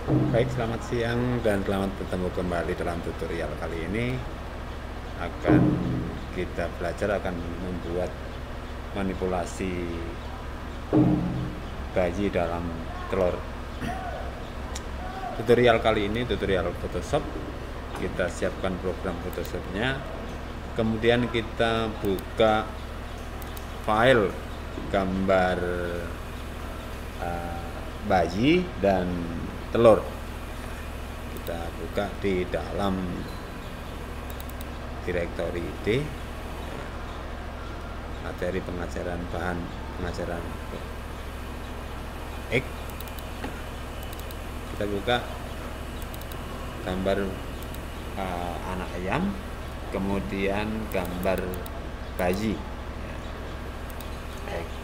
Baik, selamat siang dan selamat bertemu kembali dalam tutorial kali ini. Akan kita belajar akan membuat manipulasi bayi dalam telur. Tutorial kali ini tutorial Photoshop. Kita siapkan program Photoshopnya. Kemudian kita buka file gambar bayi dan telur. Kita buka di dalam direktori D, materi pengajaran, bahan pengajaran X. Kita buka gambar anak ayam, kemudian gambar bayi X.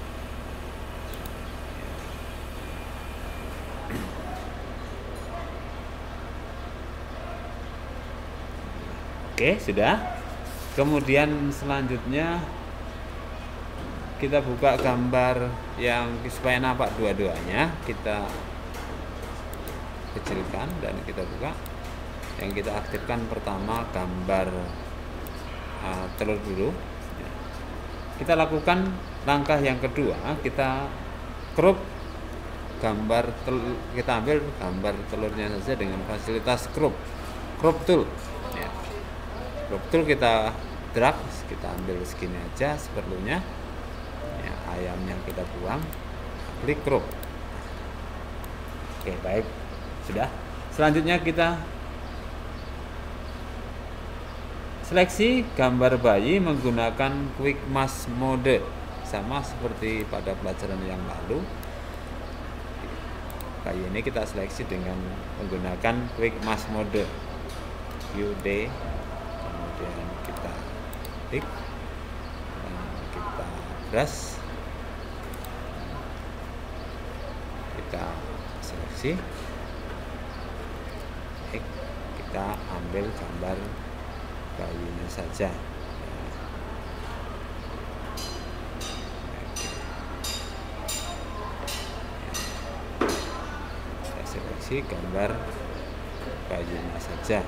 Oke, sudah. Kemudian selanjutnya kita buka gambar yang supaya nampak dua-duanya. Kita kecilkan dan kita buka. Yang kita aktifkan pertama gambar telur dulu. Kita lakukan langkah yang kedua, kita crop gambar telur. Kita ambil gambar telurnya saja dengan fasilitas crop tool. Crop tool kita drag, kita ambil segini aja seperlunya. Ya, ayamnya kita buang, klik crop. Oke, baik, sudah. Selanjutnya kita seleksi gambar bayi menggunakan quick mask mode, sama seperti pada pelajaran yang lalu. Bayi ini kita seleksi dengan menggunakan quick mask mode, UD. Kemudian kita klik dan kita brush, kita seleksi, kita ambil gambar bayinya saja. Kita seleksi gambar bayinya saja.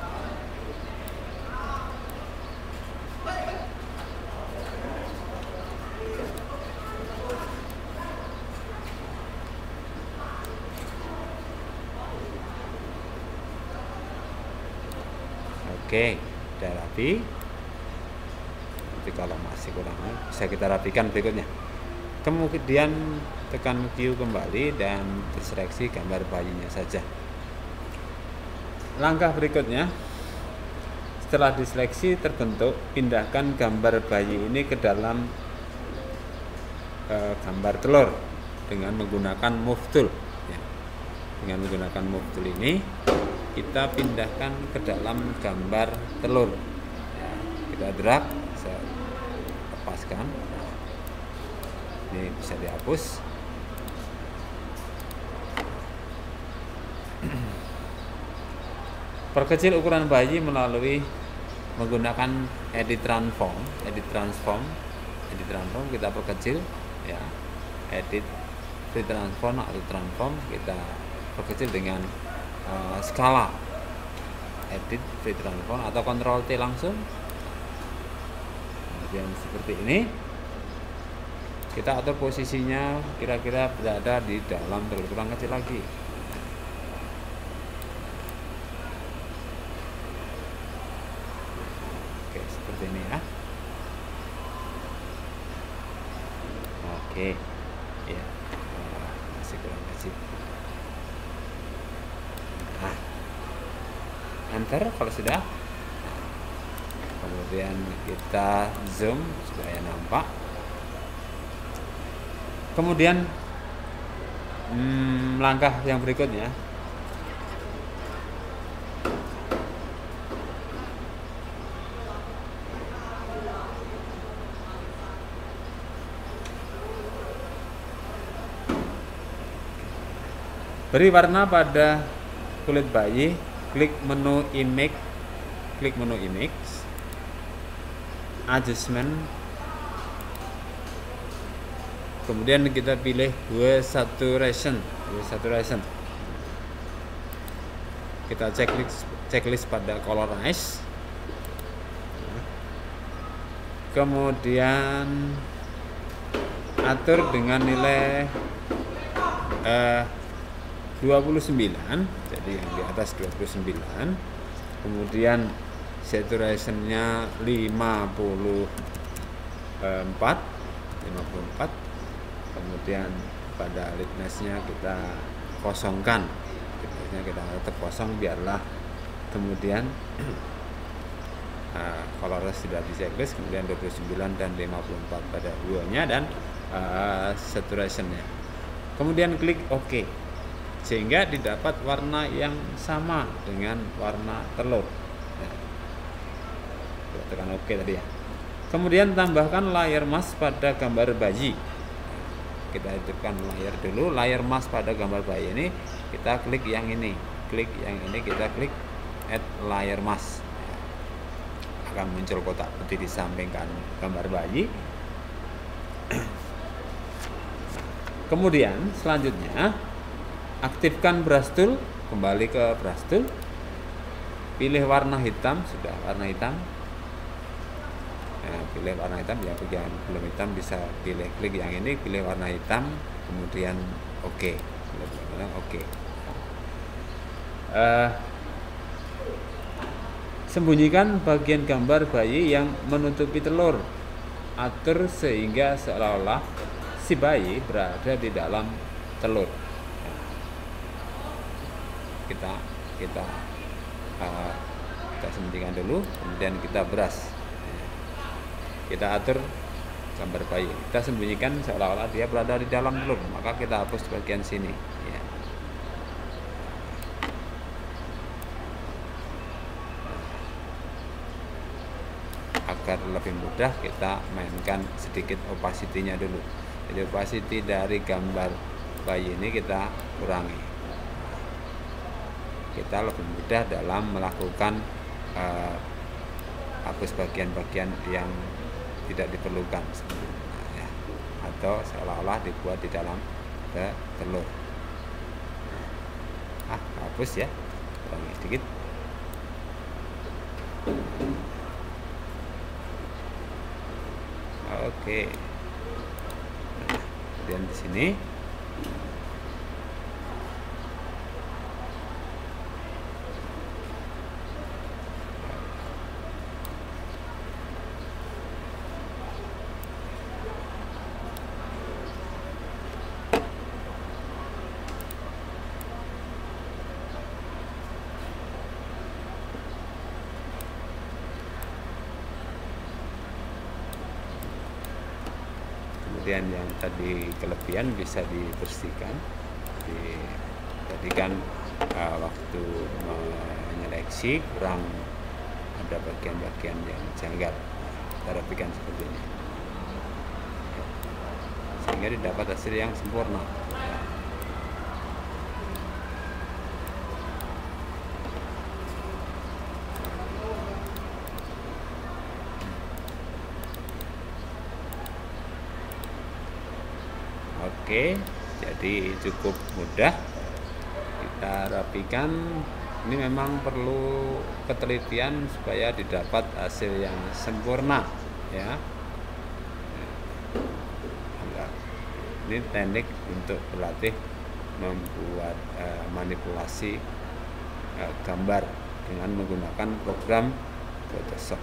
Oke, udah rapi. Nanti kalau masih kurang bisa kita rapikan berikutnya. Kemudian tekan Q kembali dan diseleksi gambar bayinya saja. Langkah berikutnya, setelah diseleksi terbentuk, pindahkan gambar bayi ini ke dalam gambar telur dengan menggunakan move tool. Dengan menggunakan move tool ini kita pindahkan ke dalam gambar telur. Kita drag, saya lepaskan. Ini bisa dihapus. Perkecil ukuran bayi melalui menggunakan edit transform. Kita perkecil, ya. Edit transform atau transform kita perkecil dengan skala, edit free transform atau Ctrl T langsung. Kemudian seperti ini kita atur posisinya kira-kira berada di dalam telur, kurang kecil lagi. Oke, seperti ini ya. Oke, ya, masih kurang kecil. Enter kalau sudah. Kemudian kita zoom supaya nampak. Kemudian langkah yang berikutnya, beri warna pada kulit bayi. Klik menu image, adjustment, kemudian kita pilih hue saturation. kita checklist pada colorize. Kemudian atur dengan nilai 29, jadi yang di atas 29. Kemudian saturationnya 54. Kemudian pada litnessnya kita kosongkan, kita tetap kosong, biarlah kemudian colorize tidak di checklist. Kemudian 29 dan 54 pada hue-nya dan saturationnya. Kemudian klik OK, sehingga didapat warna yang sama dengan warna telur. Kita tekan OK tadi ya. Kemudian tambahkan layer mask pada gambar bayi. Kita hidupkan layar dulu, layer mask pada gambar bayi ini kita klik yang ini, kita klik add layer mask. Akan muncul kotak putih di samping kan gambar bayi. Kemudian selanjutnya aktifkan brush tool, kembali ke brush tool, pilih warna hitam, sudah warna hitam. Nah, pilih warna hitam, ya bagi yang belum hitam bisa pilih, klik yang ini, pilih warna hitam, kemudian OK. OK. Sembunyikan bagian gambar bayi yang menutupi telur. Atur sehingga seolah-olah si bayi berada di dalam telur. Kita sembunyikan dulu, kemudian kita brush. Kita atur gambar bayi, kita sembunyikan seolah-olah dia berada di dalam telur, maka kita hapus bagian sini ya. Agar lebih mudah kita mainkan sedikit opacity-nya dulu. Jadi opacity dari gambar bayi ini kita kurangi. Kita lebih mudah dalam melakukan hapus bagian-bagian yang tidak diperlukan ya, atau seolah-olah dibuat di dalam telur. Hapus ya, kurangi sedikit. Oke. Nah, kemudian di sini kemudian yang tadi kelebihan bisa dibersihkan, dijadikan waktu menyeleksi kurang ada bagian-bagian yang janggal, kita rapikan seperti ini sehingga didapat hasil yang sempurna. Oke, jadi cukup mudah kita rapikan. Ini memang perlu ketelitian supaya didapat hasil yang sempurna ya. Ini teknik untuk berlatih membuat manipulasi gambar dengan menggunakan program Photoshop.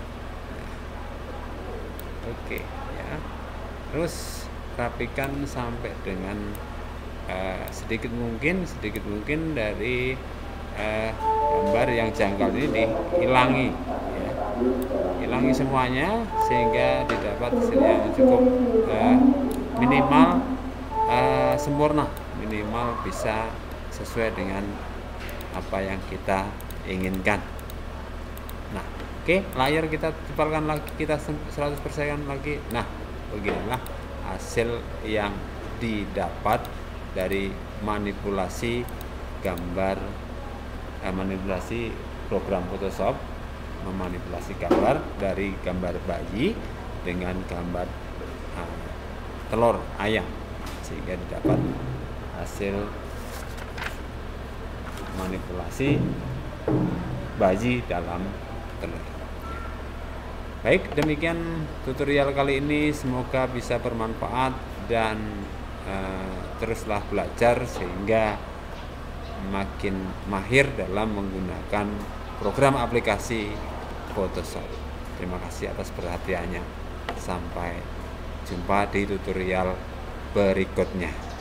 Oke ya. Terus rapikan sampai dengan sedikit mungkin dari gambar yang janggal ini dihilangi ya. Hilangi semuanya sehingga didapat hasil yang cukup minimal sempurna, minimal bisa sesuai dengan apa yang kita inginkan. Nah, oke, layar kita tebalkan lagi, kita 100% lagi. Nah, beginilah hasil yang didapat dari manipulasi gambar, manipulasi program Photoshop, memanipulasi gambar dari gambar bayi dengan gambar telur ayam, sehingga didapat hasil manipulasi bayi dalam telur. Baik, demikian tutorial kali ini, semoga bisa bermanfaat dan teruslah belajar sehingga makin mahir dalam menggunakan program aplikasi Photoshop. Terima kasih atas perhatiannya. Sampai jumpa di tutorial berikutnya.